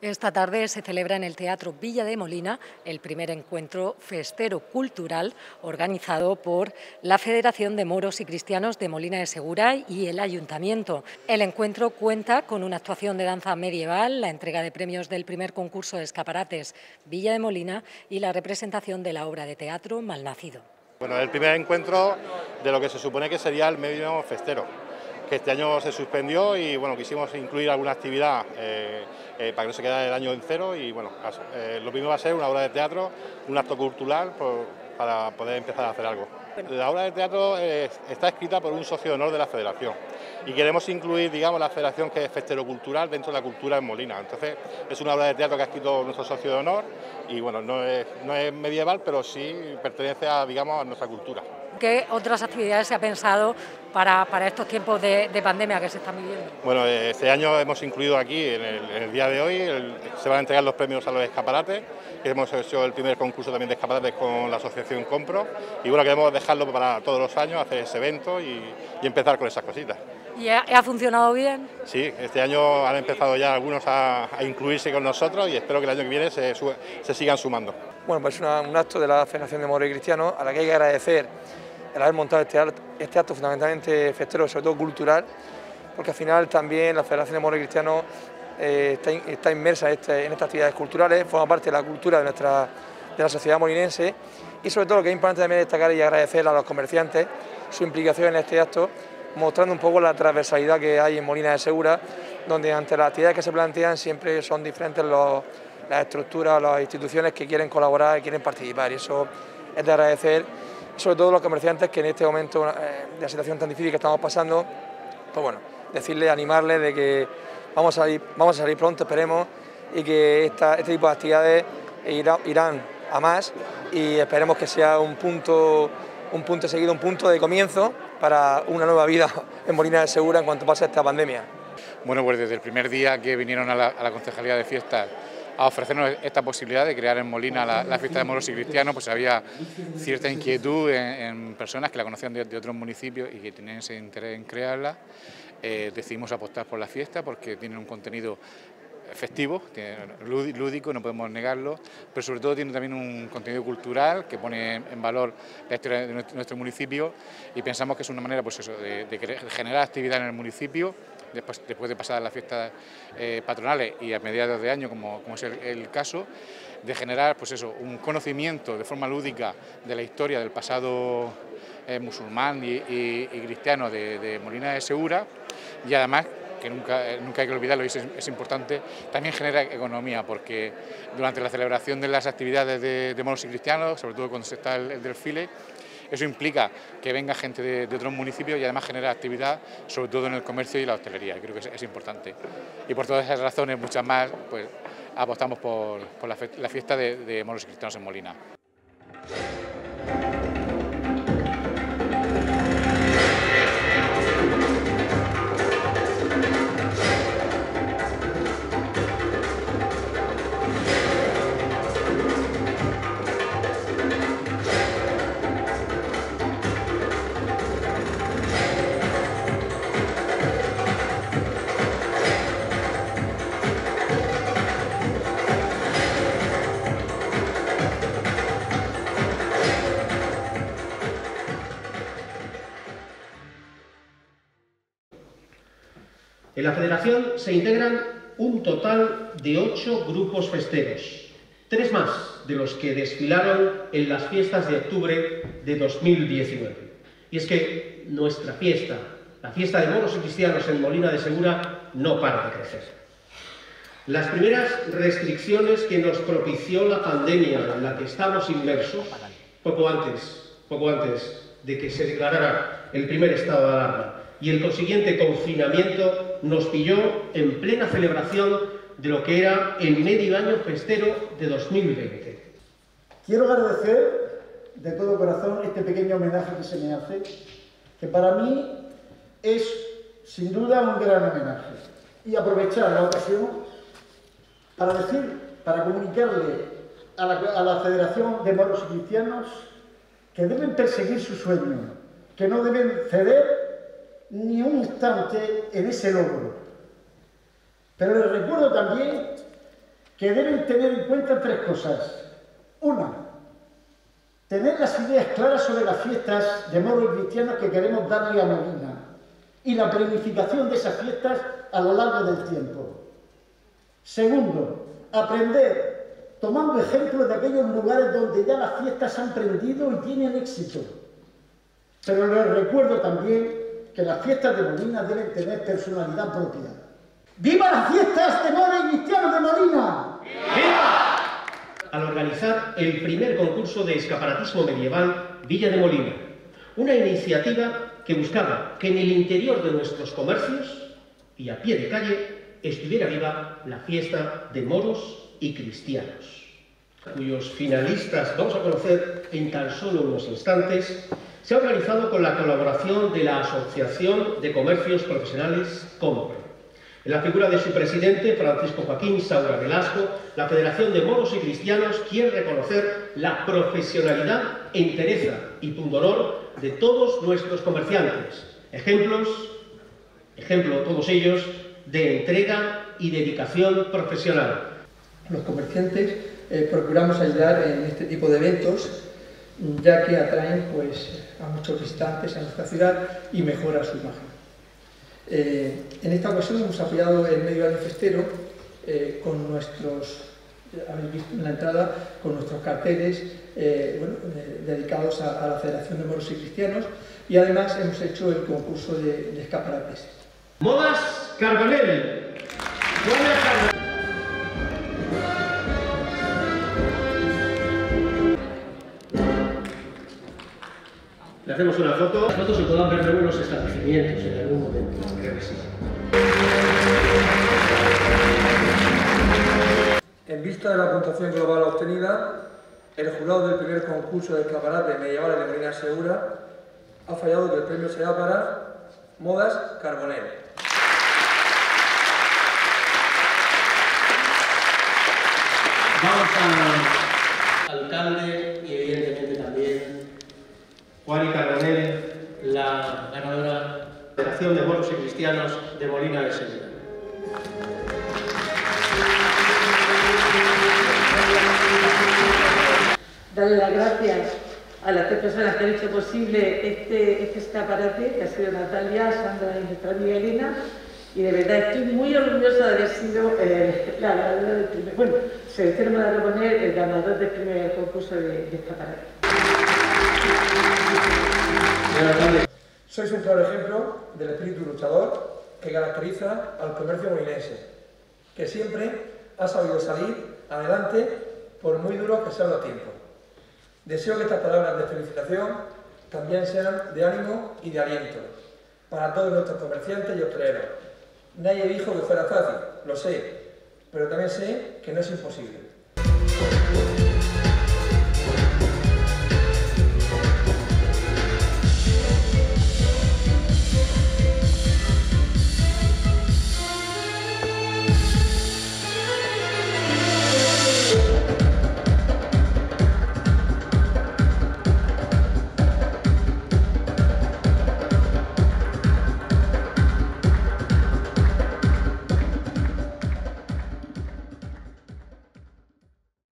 Esta tarde se celebra en el Teatro Villa de Molina el primer encuentro festero cultural organizado por la Federación de Moros y Cristianos de Molina de Segura y el Ayuntamiento. El encuentro cuenta con una actuación de danza medieval, la entrega de premios del primer concurso de escaparates Villa de Molina y la representación de la obra de teatro Malnacido. Bueno, el primer encuentro de lo que se supone que sería el medio festero, que este año se suspendió y bueno, quisimos incluir alguna actividad para que no se quedara el año en cero y bueno, lo primero va a ser una obra de teatro, un acto cultural para poder empezar a hacer algo. La obra de teatro está escrita por un socio de honor de la Federación y queremos incluir, digamos, la Federación que es festero-cultural dentro de la cultura en Molina. Entonces es una obra de teatro que ha escrito nuestro socio de honor y bueno, no es medieval, pero sí pertenece a, digamos, a nuestra cultura. ¿Qué otras actividades se ha pensado para estos tiempos de pandemia que se están viviendo? Bueno, este año hemos incluido aquí, en el día de hoy, se van a entregar los premios a los escaparates, que hemos hecho el primer concurso también de escaparates con la asociación Compro, y bueno, queremos dejarlo para todos los años, hacer ese evento y empezar con esas cositas. ¿Y ha funcionado bien? Sí, este año han empezado ya algunos a incluirse con nosotros y espero que el año que viene se sigan sumando. Bueno, pues es un acto de la Federación de Moros y Cristianos a la que hay que agradecer el haber montado este acto fundamentalmente festero, sobre todo cultural, porque al final también la Federación de Moros y Cristianos está inmersa en estas actividades culturales, forma parte de la cultura de la sociedad molinense y sobre todo lo que es importante también destacar y agradecer a los comerciantes su implicación en este acto, mostrando un poco la transversalidad que hay en Molina de Segura, donde ante las actividades que se plantean siempre son diferentes las estructuras, las instituciones que quieren colaborar y quieren participar, y eso es de agradecer, sobre todo los comerciantes que en este momento de la situación tan difícil que estamos pasando, pues bueno, decirles, animarles de que vamos a salir pronto, esperemos, y que este tipo de actividades irán a más y esperemos que sea un punto seguido, un punto de comienzo para una nueva vida en Molina de Segura en cuanto pase esta pandemia. Bueno, pues desde el primer día que vinieron a la Concejalía de Fiestas a ofrecernos esta posibilidad de crear en Molina la fiesta de moros y cristianos, pues había cierta inquietud en personas que la conocían de otros municipios y que tenían ese interés en crearla. Decidimos apostar por la fiesta porque tiene un contenido festivo, lúdico, no podemos negarlo, pero sobre todo tiene también un contenido cultural que pone en valor la historia de nuestro municipio y pensamos que es una manera, pues eso, de generar actividad en el municipio después de pasar las fiestas patronales y a mediados de año, como es el caso, de generar, pues eso, un conocimiento de forma lúdica de la historia del pasado musulmán y cristiano de Molina de Segura, y además, que nunca hay que olvidarlo y es importante, también genera economía, porque durante la celebración de las actividades de moros y cristianos, sobre todo cuando se está el desfile, eso implica que venga gente de otros municipios y además genera actividad, sobre todo en el comercio y la hostelería, y creo que es importante. Y por todas esas razones, muchas más, pues apostamos por la fiesta de moros y cristianos en Molina. En la Federación se integran un total de 8 grupos festeros, 3 más de los que desfilaron en las fiestas de octubre de 2019. Y es que nuestra fiesta, la fiesta de moros y cristianos en Molina de Segura, no para de crecer. Las primeras restricciones que nos propició la pandemia en la que estamos inmersos, poco antes de que se declarara el primer estado de alarma, y el consiguiente confinamiento nos pilló en plena celebración de lo que era el medio año festero de 2020. Quiero agradecer de todo corazón este pequeño homenaje que se me hace, que para mí es sin duda un gran homenaje, y aprovechar la ocasión para comunicarle a la Federación de Moros y Cristianos que deben perseguir su sueño, que no deben ceder ni un instante en ese logro. Pero les recuerdo también que deben tener en cuenta tres cosas. Una, tener las ideas claras sobre las fiestas de moros y cristianos que queremos darle a Molina y la planificación de esas fiestas a lo largo del tiempo. Segundo, aprender tomando ejemplos de aquellos lugares donde ya las fiestas han prendido y tienen éxito. Pero les recuerdo también que las fiestas de Molina deben tener personalidad propia. ¡Viva las fiestas de moros y cristianos de Molina! ¡Viva! Al organizar el primer concurso de escaparatismo medieval Villa de Molina, una iniciativa que buscaba que en el interior de nuestros comercios y a pie de calle estuviera viva la fiesta de moros y cristianos, cuyos finalistas vamos a conocer en tan solo unos instantes. Se ha organizado con la colaboración de la Asociación de Comercios Profesionales Compre. En la figura de su presidente, Francisco Joaquín Saura Velasco, la Federación de Moros y Cristianos quiere reconocer la profesionalidad, entereza y pundonor de todos nuestros comerciantes. Ejemplo todos ellos de entrega y dedicación profesional. Los comerciantes procuramos ayudar en este tipo de eventos, ya que atraen a muchos visitantes a nuestra ciudad y mejora su imagen. En esta ocasión hemos apoyado el medio año festero con nuestros, habéis visto en la entrada, con nuestros carteles dedicados a la Federación de Moros y Cristianos, y además hemos hecho el concurso de escaparates. Modas Carbonell. Le hacemos una foto. Las fotos se puedan ver luego en los establecimientos en algún momento. Creo que sí. En vista de la puntuación global obtenida, el jurado del primer concurso de escaparate medieval de Molina Segura ha fallado que el premio sea para Modas Carbonell. Vamos al alcalde y evidentemente también Juan Carbonell, la ganadora de la Federación de Moros y Cristianos de Molina de Segura. Darle las gracias a las tres personas que han hecho posible este escaparate, que ha sido Natalia, Sandra y nuestra amiga Elena, y de verdad estoy muy orgullosa de haber sido la ganadora del primer, selección de Carbonell, el ganador del primer concurso de escaparate. Sois un claro ejemplo del espíritu luchador que caracteriza al comercio molinense, que siempre ha sabido salir adelante por muy duro que sea el tiempo. Deseo que estas palabras de felicitación también sean de ánimo y de aliento para todos nuestros comerciantes y hosteleros. Nadie dijo que fuera fácil, lo sé, pero también sé que no es imposible.